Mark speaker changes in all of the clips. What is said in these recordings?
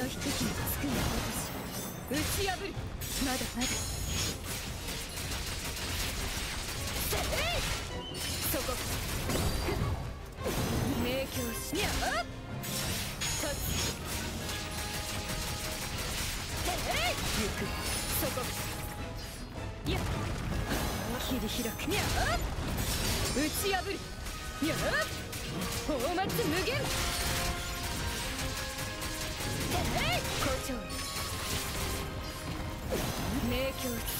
Speaker 1: 一つにつくの私打ち破る。まだまだそこ明鏡しにゃっ立つ行くそこいや切り開くにゃっ打ち破るにゃっ大松無限校長明鏡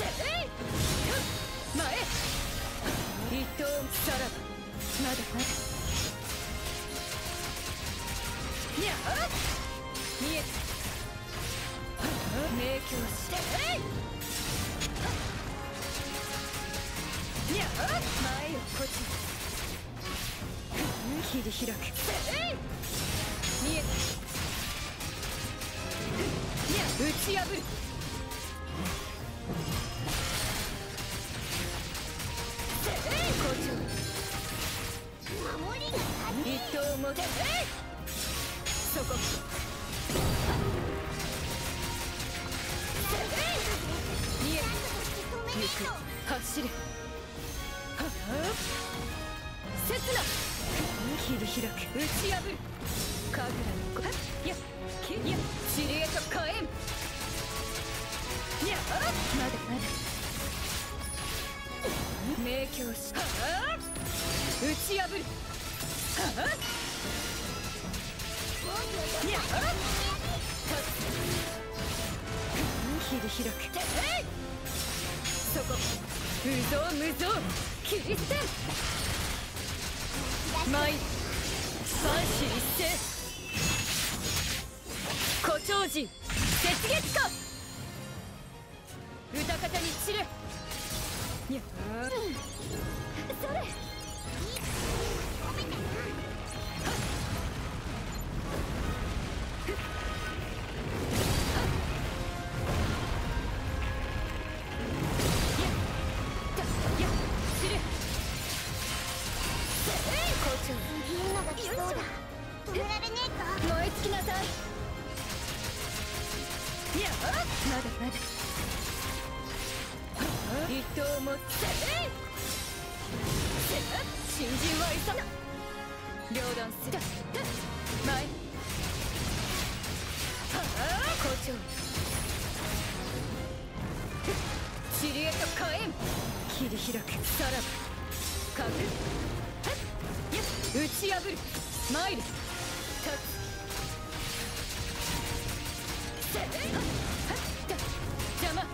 Speaker 1: 前一刀さらばまだまだにゃっ見えた明鏡してにゃっ前をこち切り開く見えたにゃ打ち破る一刀もそこ見え行く走れ刹那切り開く打ち破る神楽の子いや切りや知りへと火炎にゃまだまだ明鏡し打ち破るにゃ切り開くそこ無造無造切り捨て参る万死一斉胡蝶人雪月花歌方に散れにゃそれ
Speaker 2: 止められねえか。
Speaker 1: 燃え尽きなさい。いやまだまだ一刀もって新人は勇両断する前校長知りへと火炎切り開くさらばかぶ打ち破る参る立つ邪魔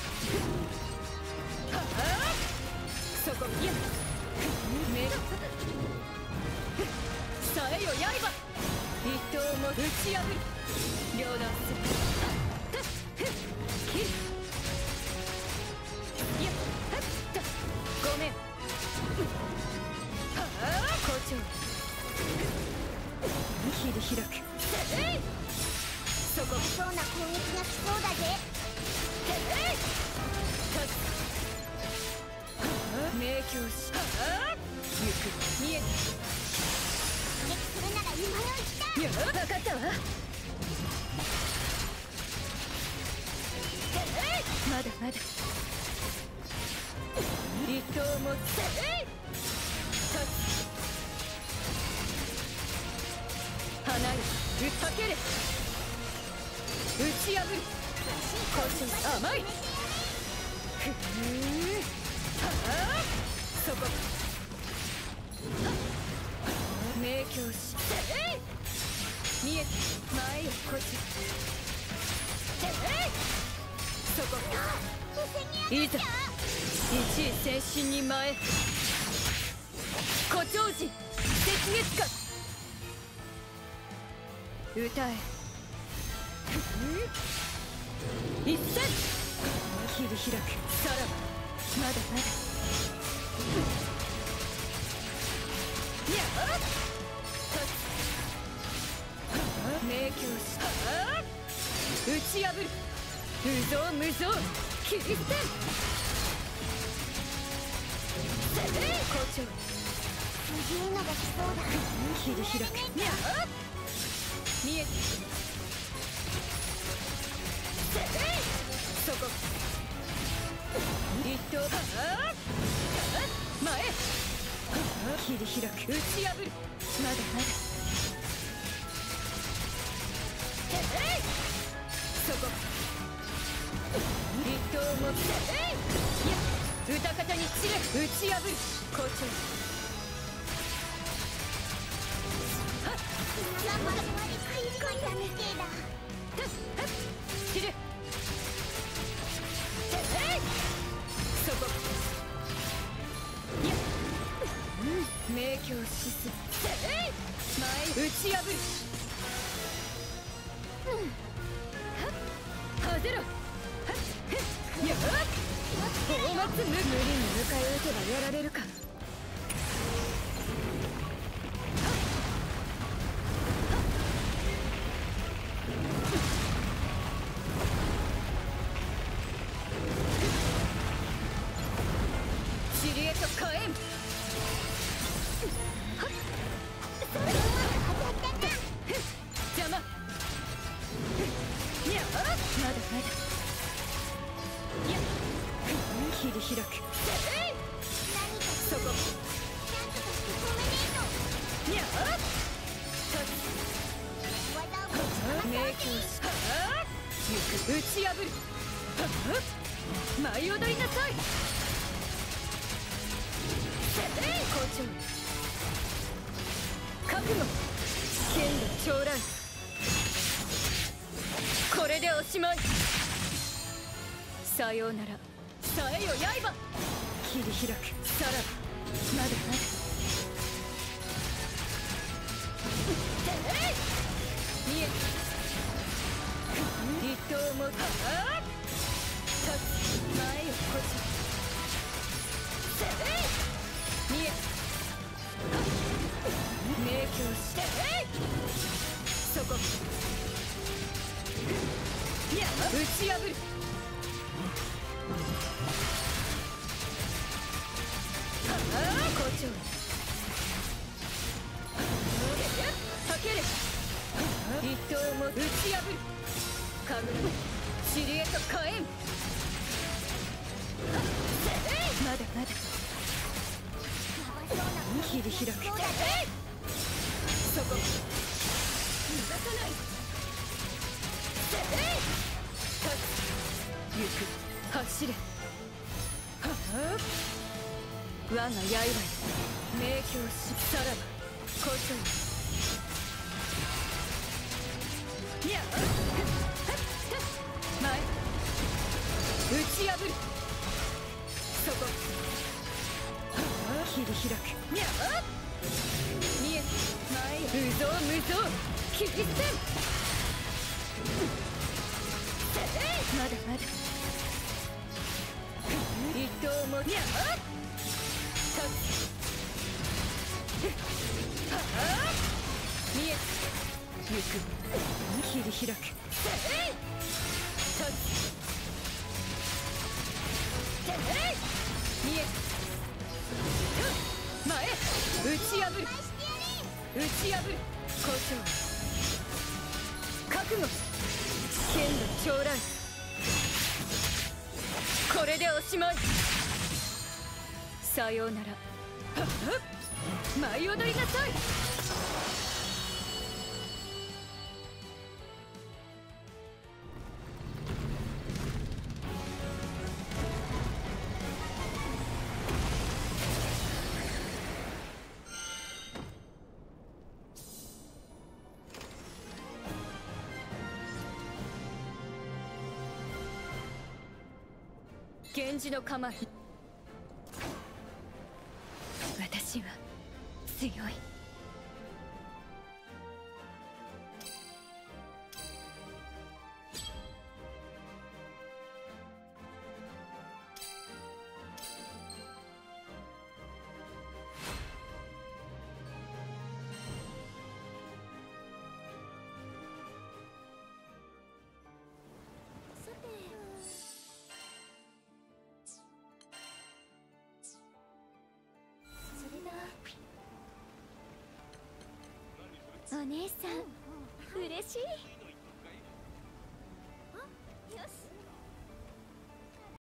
Speaker 1: そこいや目さえよ刃一刀も打ち破る両断する切るいやごめん校長切り開くそこ
Speaker 2: そうな攻撃が来そうだぜ。
Speaker 1: 明鏡し行く見えた
Speaker 2: 撃するなら今のうちだ。
Speaker 1: いや分かったわまだまだ一刀も立つ離れぶっかけれ打ち破る校長甘いそこ明鏡し見え前よこっちそこいざ一位先進に前胡蝶人雪月花歌え一戦切り開くさらばまだまだにゃ明鏡し打ち破る無造無造切り捨て校長
Speaker 2: すげえのが来そうだ。
Speaker 1: 切り開くにゃ見えて切り開く、打ち破る。まだまだ。そこ一刀を持っていや歌方に散れ、打ち破る。校長
Speaker 2: 今まで最高だみてえだ。
Speaker 1: 散れそこいや明鏡止水前打ち破る。はぜろやっ大松無理に迎え撃てばやられるか。チリエと火炎邪魔いやまだまだいや切り開くそこ
Speaker 2: ちゃんとしてコメデ
Speaker 1: いや
Speaker 2: 技を
Speaker 1: 明鏡しゆく打ち破る舞い踊りなさい校長覚悟剣で長乱これでおしまい。さようならさえよ刃切り開くさらばまだまだ見え一刀も立つ前よこち見え明鏡してそこいや打ち破る校長かけれ一刀も打ち破る神楽チリエと火炎まだまだ切り開くそこ逃がさない立つ行く走れ我が刃よ明鏡しさらば校長いや前打ち破るそこ切り開くや見え前無造無造切り捨てまだまだ一刀もや立つ見えゆく切り開く立つ見え前打ち破る打ち破る校長覚悟剣の長乱これでおしまい。さようなら舞い踊りなさい。源氏の構え私は強い。
Speaker 2: さてそれだ。お姉さん嬉しい。